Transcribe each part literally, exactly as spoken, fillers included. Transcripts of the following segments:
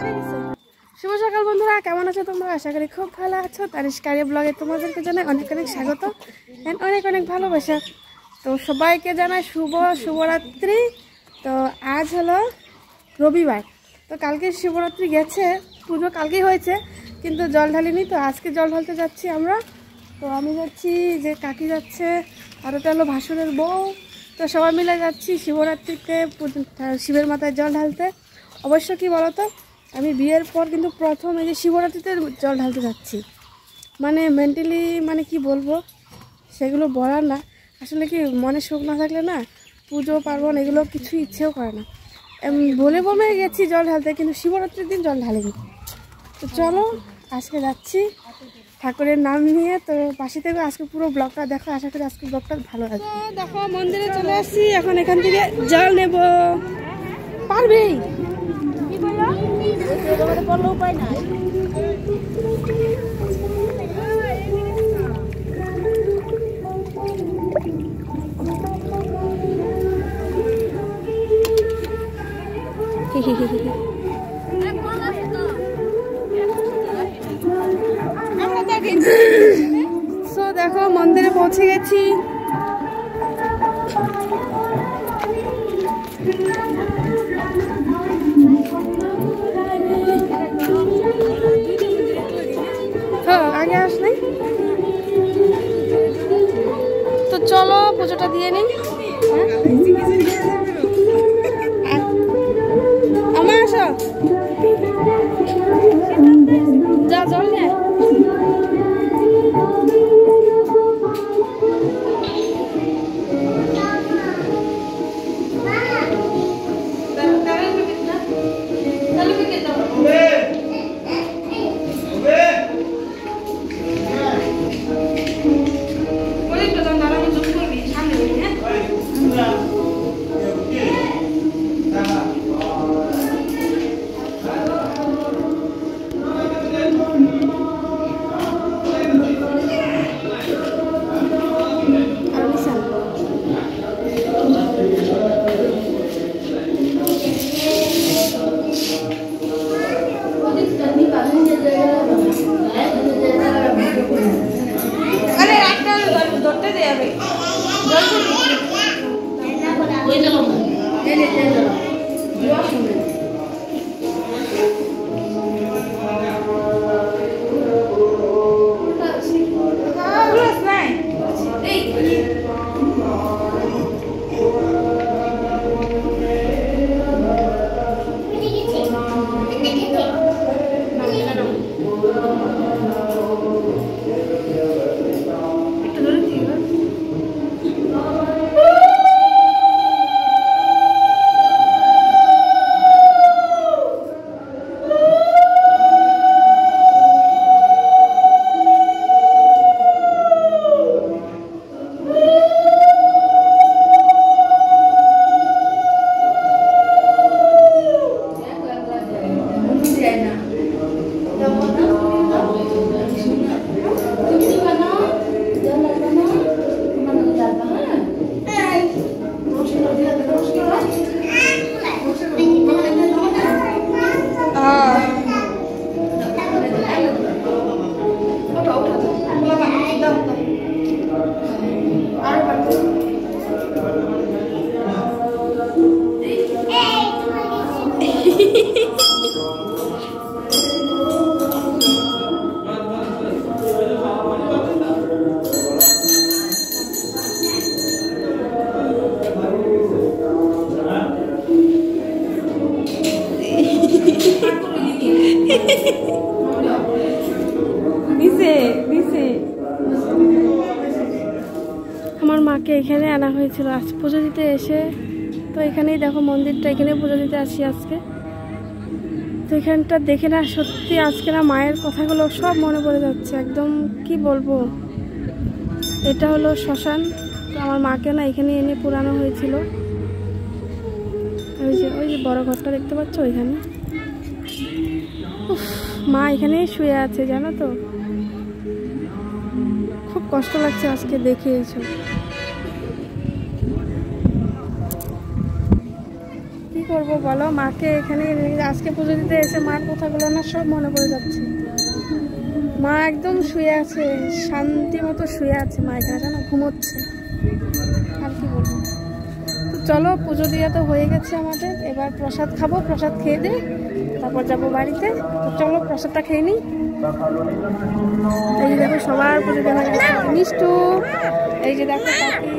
শুভ সকাল বন্ধুরা, কেমন আছো তোমরা? আশা করি খুব ভালো আছো। তানিশকা আরিয়া ব্লগে তোমাদেরকে জানাই অনেক অনেক স্বাগত এন্ড অনেক অনেক ভালোবাসা। তো সবাইকে জানাই শুভ শুভরাত্রি। তো আজ হলো রবিবার, তো কালকে শিবরাত্রি গেছে, পুজো কালকেই হয়েছে কিন্তু জল ঢালিনি, তো আজকে জল ঢালতে যাচ্ছি আমরা। তো আমি যাচ্ছি, যে কাকি যাচ্ছে, আর ওটা হলো ভাসুরের বউ। তো সবাই মিলে যাচ্ছি শিবরাত্রিতে শিবের মাথায় জল ঢালতে। অবশ্য কি বলতো, আমি বিয়ের পর কিন্তু প্রথম এই যে শিবরাত্রিতে জল ঢালতে যাচ্ছি। মানে মেন্টালি মানে কি বলবো, সেগুলো বলার না। আসলে কি, মনে সুখ না থাকলে না পুজো পার্বণ এগুলো কিছু ইচ্ছেও করে না। বলে বলে গেছি জল ঢালতে, কিন্তু শিবরাত্রির দিন জল ঢালিনি। তো চলো আজকে যাচ্ছি ঠাকুরের নাম নিয়ে। তো পাশে থেকে আজকে পুরো ব্লগটা দেখো, আশা করি আজকে ব্লগটা ভালো লাগবে। দেখো মন্দিরে চলে আসছি, এখন এখান থেকে জল নেব। পারবেই বললো উপায় নাই। সো দেখো মন্দিরে পৌঁছে গেছি। আগে আস নাই, তো চলো পুজোটা দিয়ে নিই। আমার আসো, যা জল নে। আমার মাকে এখানে আনা হয়েছিল আজ পুজো দিতে এসে। তো এখানেই দেখো মন্দিরটা, এখানে পুজো দিতে আসি আজকে। তো এখানটা দেখে না সত্যি আজকে না মায়ের কথাগুলো সব মনে পড়ে যাচ্ছে, একদম কি বলবো। এটা হলো শ্মশান, তো আমার মাকে না এখানে এনে পুরানো হয়েছিল। ওই যে ওই যে বড় ঘরটা দেখতে পাচ্ছ, ওইখানে মা এখানেই শুয়ে আছে, জানো তো। খুব কষ্ট লাগছে আজকে দেখে এইসব। কি কি করবো বলো, মাকে এখানে আজকে পুজো দিতে এসে মার কথাগুলো না সব মনে পড়ে যাচ্ছে। মা একদম শুয়ে আছে, শান্তি মতো শুয়ে আছে মা এখানে, জানো ঘুমোচ্ছে। আর কি বলবো, চলো পুজো দিয়ে তো হয়ে গেছে আমাদের, এবার প্রসাদ খাবো, প্রসাদ খেয়ে দিয়ে তারপর যাবো বাড়িতে। তো চলো প্রসাদটা খেয়ে নিই। এই যে দেখো সবার পুজো দেওয়া গেছে, মিষ্টু, এই যে দেখো কাকি,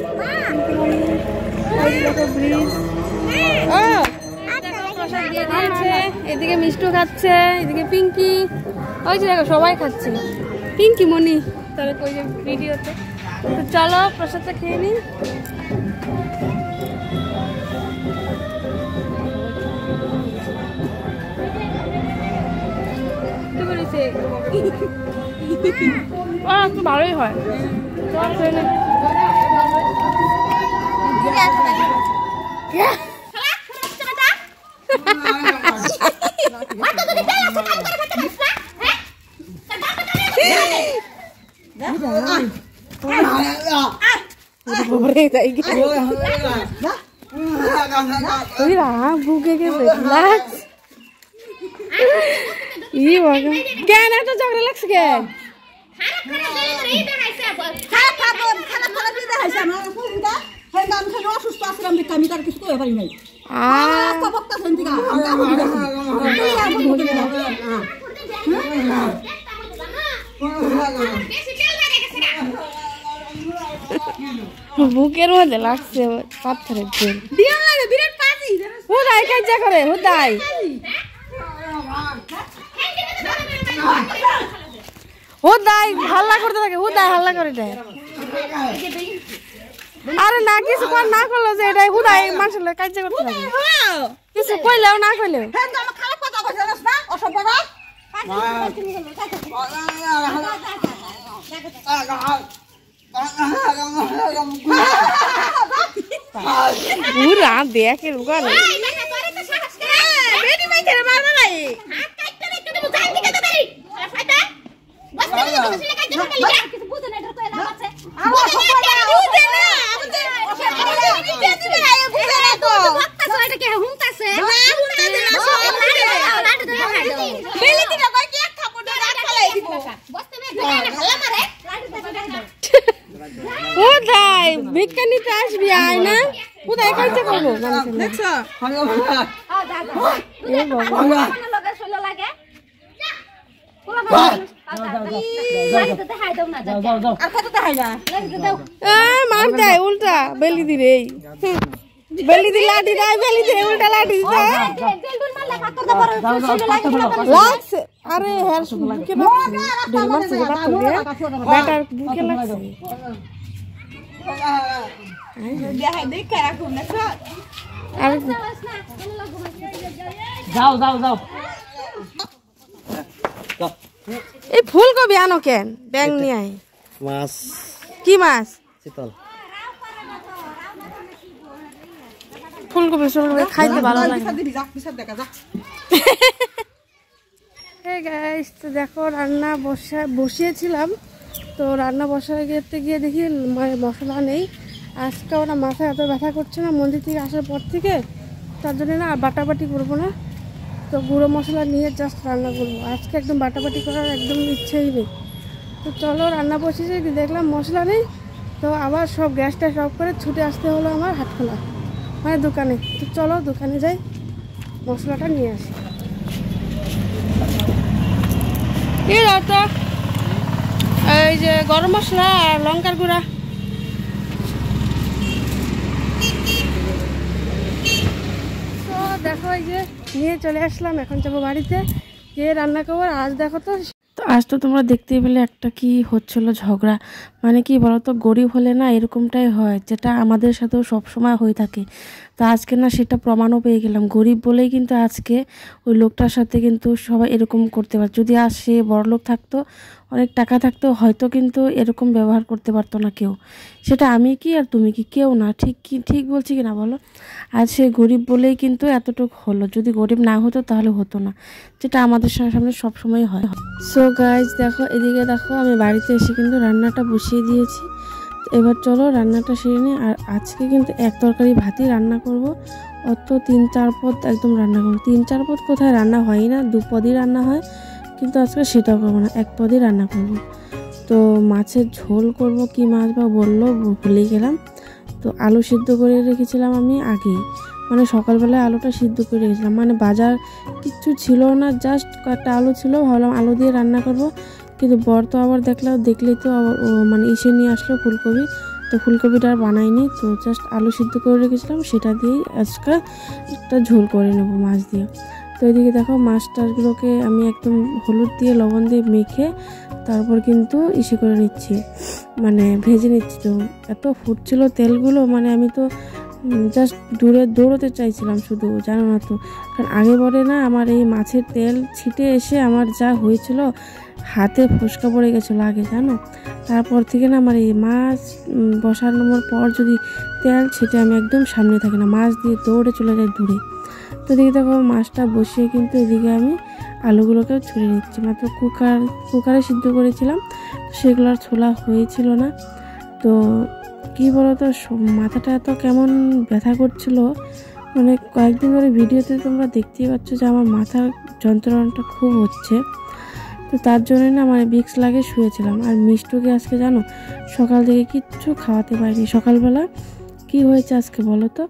এই যে দেখো ব্রিজ, ও প্রসাদ দিয়ে দিয়েছে। এদিকে মিষ্টু খাচ্ছে, এদিকে পিঙ্কি, ওই যে দেখো সবাই খাচ্ছে, পিঙ্কি মনি তাহলে ওই যে ভিডিওতে। তো চলো প্রসাদটা খেয়ে নিই। একটু ভালোই হয়। কেন এত ঝগড়া লাগছে কেন? বুকের মধ্যে লাগছে পাথরের তেল, হুদাই কাজা করে, হুদাই হুদাই হাল্লা করতে থাকে, হুদাই হাল্লা করে দেয়। আরে না কিছু কর না করলো যে এটাই হুদাই মানুষের কাজা করতে থাকে, কিছু কইলেও না কইলেও। পুরা দেখে করে ভিক্ষা নিতে আসবি, আয় না কোথায় কাজটা করবো। মার দেয় উল্টা বেলি দিলে, বেলি দি লাঠি দেয়, বেলি দিয়ে উল্টা লাঠি লাগছে। আরে হ্যাঁ বুকে ব্যাটার বুকে লাগছে। যাও যাও যাও, এই ফুলকপি আনো কেন? ব্যাং নিয়ে আয়। মাছ কি মাছ? শীতল ফুলকপি ফুলকপি খাইতে ভালো লাগে। হ্যাঁ গাইস, তো দেখো রান্না বসা বসিয়েছিলাম, তো রান্না বসাতে গিয়ে গিয়ে দেখি মশলা নেই। আজকে ওরা মাথায় এত ব্যথা করছে না মন্দির থেকে আসার পর থেকে, তার জন্য না আর বাটাবাটি করবো না, তো গুঁড়ো মশলা নিয়ে জাস্ট রান্না করবো। আজকে একদম বাটাবাটি করার একদম ইচ্ছেই নেই। তো চলো রান্না বসেছি, দেখলাম মশলা নেই, তো আবার সব গ্যাসটা অফ করে ছুটে আসতে হলো আমার হাটখোলা মানে দোকানে। তো চলো দোকানে যাই, মশলাটা নিয়ে আসি। এই যে গরম মশলা আর লঙ্কার গুঁড়া, তো দেখো এই যে নিয়ে চলে আসলাম। এখন যাবো বাড়িতে, কে রান্না করবো আজ দেখো। তো তো আজ তো তোমরা দেখতেই পেলে একটা কি হচ্ছিল ঝগড়া, মানে কি বলতো, গরিব হলে না এরকমটাই হয়, যেটা আমাদের সাথেও সবসময় হয়ে থাকে। তো আজকে না সেটা প্রমাণও পেয়ে গেলাম, গরিব বলেই কিন্তু আজকে ওই লোকটার সাথে কিন্তু সবাই এরকম করতে পারে। যদি আজ সে বড়লোক থাকতো, অনেক টাকা থাকতো, হয়তো কিন্তু এরকম ব্যবহার করতে পারতো না কেউ। সেটা আমি কি আর তুমি কি, কেউ না। ঠিক কি ঠিক বলছি কি না বলো? আজ সে গরিব বলেই কিন্তু এতটুকু হলো, যদি গরিব না হতো তাহলে হতো না, যেটা আমাদের সামনে সবসময় হয়। সো গাইজ দেখো, এদিকে দেখো আমি বাড়িতে এসে কিন্তু রান্নাটা বসিয়ে দিয়েছি। এবার চলো রান্নাটা সেরে নিই। আর আজকে কিন্তু এক তরকারি ভাতই রান্না করব, অত তিন চার পদ একদম রান্না করবো। তিন চার পদ কোথায় রান্না হয় না, দু পদই রান্না হয়, কিন্তু আজকে সেটা করবো না, এক পদই রান্না করব। তো মাছের ঝোল করব, কি মাছ বা বললো ভুলে গেলাম। তো আলু সিদ্ধ করে রেখেছিলাম আমি আগেই, মানে সকালবেলায় আলুটা সিদ্ধ করে রেখেছিলাম, মানে বাজার কিচ্ছু ছিল না, জাস্ট কয়েকটা আলু ছিল, ভাবলাম আলু দিয়ে রান্না করব। কিন্তু বর তো আবার দেখলাম দেখলেই তো আবার মানে ইসে নিয়ে আসলো ফুলকপি, তো ফুলকপিটা আর বানাইনি, তো জাস্ট আলু সিদ্ধ করে রেখেছিলাম, সেটা দিয়েই আজকে একটা ঝোল করে নেব মাছ দিয়ে। তো এদিকে দেখো মাছ টাছগুলোকে আমি একদম হলুদ দিয়ে লবণ দিয়ে মেখে তারপর কিন্তু ইসে করে নিচ্ছি, মানে ভেজে নিচ্ছি। তো এত ফুটছিল তেলগুলো, মানে আমি তো জাস্ট দূরে দৌড়তে চাইছিলাম শুধু, জানো না তো, কারণ আগে পরে না আমার এই মাছের তেল ছিটে এসে আমার যা হয়েছিল, হাতে ফোসকা পড়ে গেছিলো আগে, জানো। তারপর থেকে না আমার এই মাছ বসানোর পর যদি তেল ছিটে আমি একদম সামনে থাকি না, মাছ দিয়ে দৌড়ে চলে যাই দূরে। তো এদিকে দেখো মাছটা বসিয়ে কিন্তু এদিকে আমি আলুগুলোকেও ছুলে নিচ্ছি, মাত্র কুকার কুকারে সিদ্ধ করেছিলাম, সেগুলো আর ছোলা হয়েছিল না। তো কী বলো তো, মাথাটা এত কেমন ব্যথা করছিল, মানে কয়েকদিন ধরে ভিডিওতে তোমরা দেখতেই পাচ্ছ যে আমার মাথার যন্ত্রণাটা খুব হচ্ছে। তো তার জন্যই না মানে ভিক্স লাগে শুয়েছিলাম। আর মিষ্টুকে আজকে জানো সকাল থেকে কিচ্ছু খাওয়াতে পারিনি। সকালবেলা কি হয়েছে আজকে বলো তো,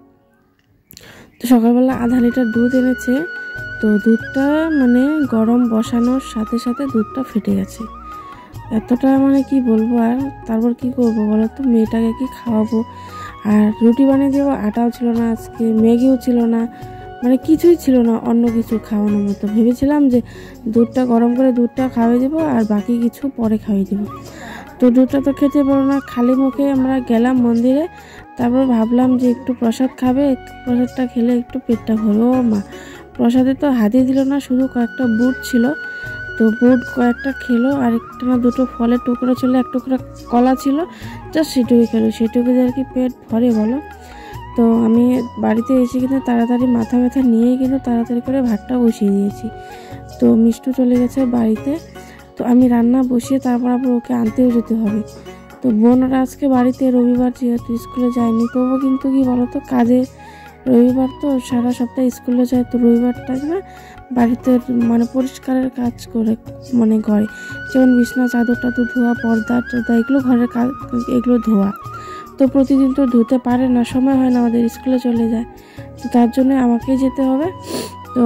তো সকালবেলা আধা লিটার দুধ এনেছে, তো দুধটা মানে গরম বসানোর সাথে সাথে দুধটা ফেটে গেছে, এতটা মানে কি বলবো। আর তারপর কি করবো বলো তো, মেয়েটাকে কি খাওয়াবো, আর রুটি বানিয়ে দেবো, আটাও ছিল না আজকে, ম্যাগিও ছিল না, মানে কিছুই ছিল না অন্য কিছু খাওয়ানোর মতো। ভেবেছিলাম যে দুধটা গরম করে দুধটা খাওয়াই দেবো আর বাকি কিছু পরে খাওয়াই দেবো, তো দুধটা তো খেতে পারো না। খালি মুখে আমরা গেলাম মন্দিরে, তারপর ভাবলাম যে একটু প্রসাদ খাবে, প্রসাদটা খেলে একটু পেটটা ভরবে। ও মা, প্রসাদে তো হাতে দিল না, শুধু কয়েকটা বুট ছিল, তো বুট কয়েকটা খেলো, আর একটা না দুটো ফলের টুকরো ছিল, এক টুকরো কলা ছিল, জাস্ট সেটুকু খেলো, সেটুকু দিয়ে আর কি পেট ভরে বলো। তো আমি বাড়িতে এসে কিন্তু তাড়াতাড়ি মাথা ব্যথা নিয়ে কিন্তু তাড়াতাড়ি করে ভাতটা বসিয়ে দিয়েছি। তো মিষ্টু চলে গেছে বাড়িতে, তো আমি রান্না বসিয়ে তারপর আবার ওকে আনতেও যেতে হবে। তো বোনরা আজকে বাড়িতে, রবিবার যেহেতু স্কুলে যায়নি, তবুও কিন্তু কি বলতো কাজে, রবিবার তো সারা সপ্তাহে স্কুলে যায়, তো রবিবারটা না বাড়িতে মানে পরিষ্কারের কাজ করে মানে ঘরে, যেমন বিছনা চাদর টাদর ধোয়া, পর্দা টর্দা এগুলো ঘরের কাজ, এগুলো ধোয়া। তো প্রতিদিন তো ধুতে পারে না, সময় হয় না, আমাদের স্কুলে চলে যায়, তো তার জন্য আমাকেই যেতে হবে। তো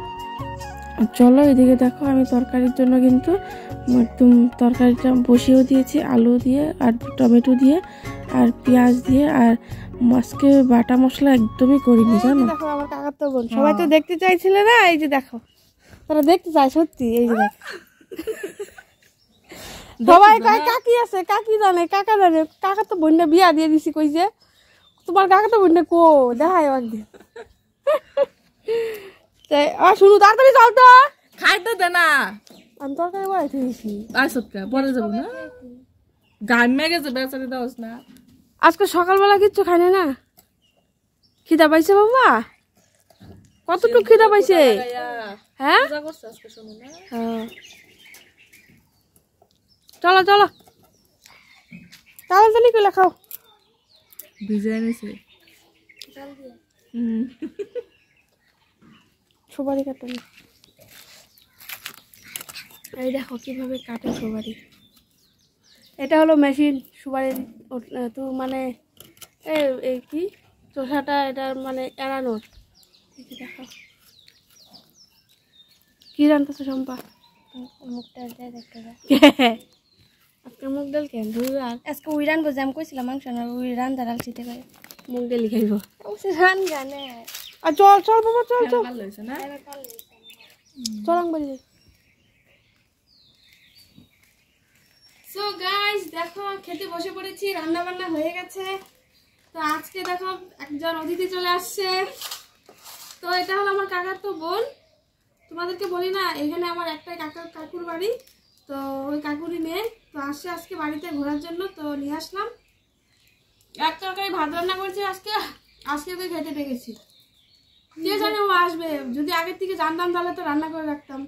চলো এদিকে দেখো আমি তরকারির জন্য কিন্তু একদম তরকারিটা বসিয়েও দিয়েছি, আলু দিয়ে আর টমেটো দিয়ে আর পেঁয়াজ দিয়ে, আর আজকে বাটা মশলা একদমই করিনি, জানো। দেখো আমার কাকার তো বোন, সবাই তো দেখতে চাইছিলে না, এই যে দেখো, তারা দেখতে চায় সত্যি, এই যে দেখো সবাই কয় কাকি আছে, কাকি জানে, কাকা জানে, কাকা তো বোনটা বিয়া দিয়ে দিছি, কই যে তোমার কাকা তো বোনটা কো দেখায় একদিন। আর শুনু তাড়াতাড়ি যাও তো, খাইতে দে না, আমি তরকারি বাড়াইতে দিয়েছি, আসতে পরে যাবো না, গান মেগেছে বেচারি দাওস না। আজকে সকালবেলা কিচ্ছু খাই না, খিদা পাইছে বাবা, কতটুকু খিদা পাইছে, হ্যাঁ চলো চলো তাড়াতাড়ি করে খাও, ভিজে এনেছে সুপারি কাটে, এই দেখো কিভাবে কাটে সুপারি, এটা হলো মেশিন সুপারি তো মানে এই কি চোষাটা এটার মানে এড়ানোর। দেখো কি রান্তেছো শম্পা, মুগ ডাল দিয়ে দেখতে আজকে মুগ ডাল কেন আর আজকে উই রানবো, যে আমি কইছিলাম মাংস না উই রান দাঁড়াল শীতে করে মুগ ডালি খাইব, রান জানে। আর চল চল বাবা চল চল চল বাড়ি। সো গাইস দেখো খেতে বসে পড়েছি, রান্না বান্না হয়ে গেছে। তো আজকে দেখো একজন অতিথি চলে আসছে, তো এটা হলো আমার কাকার তো বোন, তোমাদেরকে বলি না এখানে আমার একটাই কাকা কাকুর বাড়ি, তো ওই কাকুরই মেয়ে, তো আসছে আজকে বাড়িতে ঘোরার জন্য, তো নিয়ে আসলাম। এক তরকারি ভাত রান্না করেছি আজকে, আজকে ওকে খেতে পেয়েছি, কে জানে ও আসবে, যদি আগের থেকে জানতাম তাহলে তো রান্না করে রাখতাম।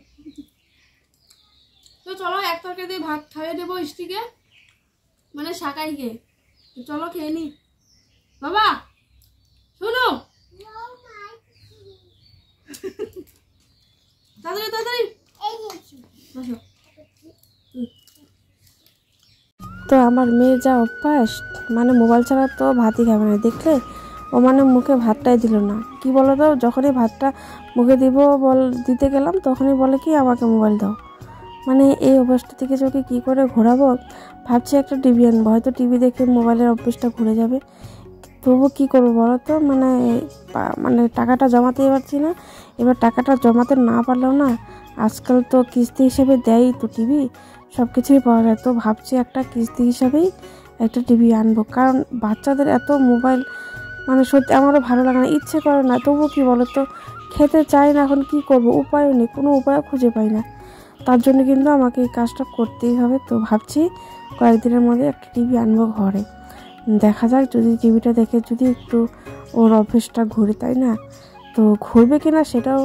তো চলো এক তরকারি দিয়ে ভাত খাইয়ে দেবো ইষ্টিকে, মানে শাকাইকে, চলো খেয়ে নি। বাবা শোনো, তাড়াতাড়ি তাড়াতাড়ি বসো। তো আমার মেয়ে যা অভ্যাস, মানে মোবাইল ছাড়া তো ভাতই খাবে না। দেখলে ও মানে মুখে ভাতটাই দিল না। কি বলো তো, যখনই ভাতটা মুখে দিব বল দিতে গেলাম তখনই বলে কি আমাকে মোবাইল দাও। মানে এই অভ্যাসটা থেকে ওকে কী করে ঘোরাবো ভাবছি। একটা টিভি আনবো, হয়তো টিভি দেখে মোবাইলের অভ্যাসটা ঘুরে যাবে। তবু কী করবো বলো তো, মানে মানে টাকাটা জমাতেই পারছি না। এবার টাকাটা জমাতে না পারলেও না, আজকাল তো কিস্তি হিসেবে দেয় তো টিভি, সব কিছুই পাওয়া যায়। তো ভাবছি একটা কিস্তি হিসাবেই একটা টিভি আনবো, কারণ বাচ্চাদের এত মোবাইল মানে সত্যি আমারও ভালো লাগে না, ইচ্ছে করে না। তবু কী বলো তো, খেতে চাই না, এখন কি করব, উপায়ও নেই, কোনো উপায় খুঁজে পাই না। তার জন্য কিন্তু আমাকে এই কাজটা করতেই হবে। তো ভাবছি কয়েকদিনের মধ্যে একটা টিভি আনবো ঘরে। দেখা যাক যদি টিভিটা দেখে যদি একটু ওর অভ্যেসটা ঘুরে, তাই না? তো ঘুরবে কিনা সেটাও।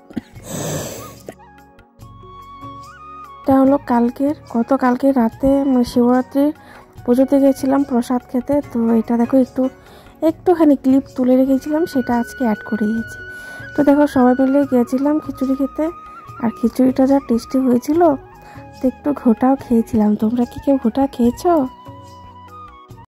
এটা হলো কালকের গতকালকে রাতে মানে শিবরাত্রির পুজোতে গেছিলাম প্রসাদ খেতে। তো এটা দেখো একটু একটুখানি ক্লিপ তুলে রেখেছিলাম, সেটা আজকে অ্যাড করে দিয়েছি। তো দেখো সবাই মিলে গিয়েছিলাম খিচুড়ি খেতে, আর খিচুড়িটা যা টেস্টি হয়েছিল, তো একটু ঘোটাও খেয়েছিলাম। তোমরা কি কেউ ঘোটা খেয়েছো?